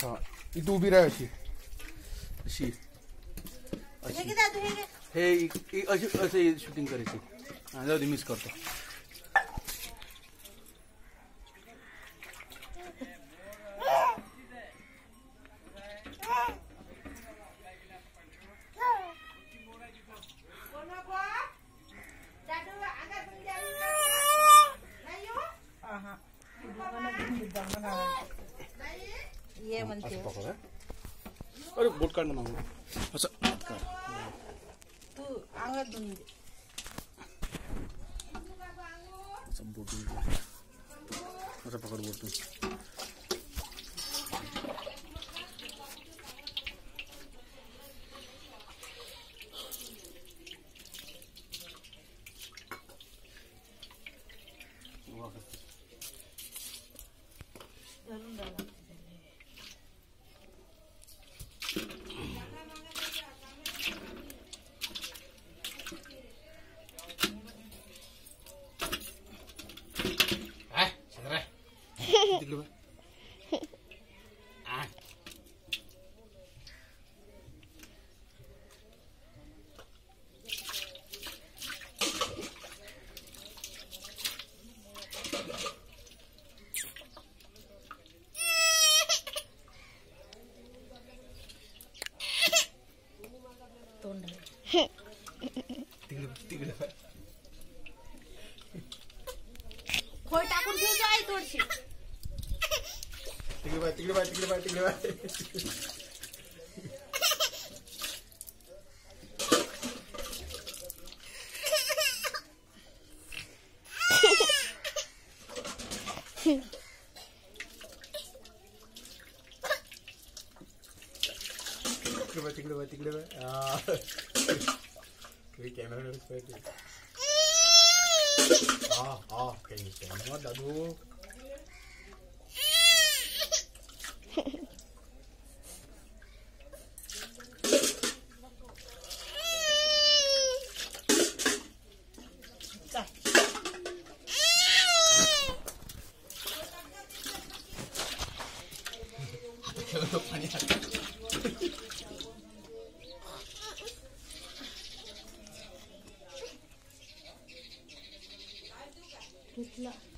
हाँ इथं उभी राहा अशी अशी हे असे शूटिंग करायची. हां जाऊ दे मिस करतो. ये म्हणते अरे बोट काढ ना असं तू अंगात धुवून दे. असं बोट असं पकड बोट. खोय टाकून ठेवतो आई थोडीशी. तिकडे बाय तिकडे बाय तिकडे बाय तिकडे बाय. तिकडे बाय तिकडे बाय. कॅमेरा काही कॅमेरा दादू. पाणी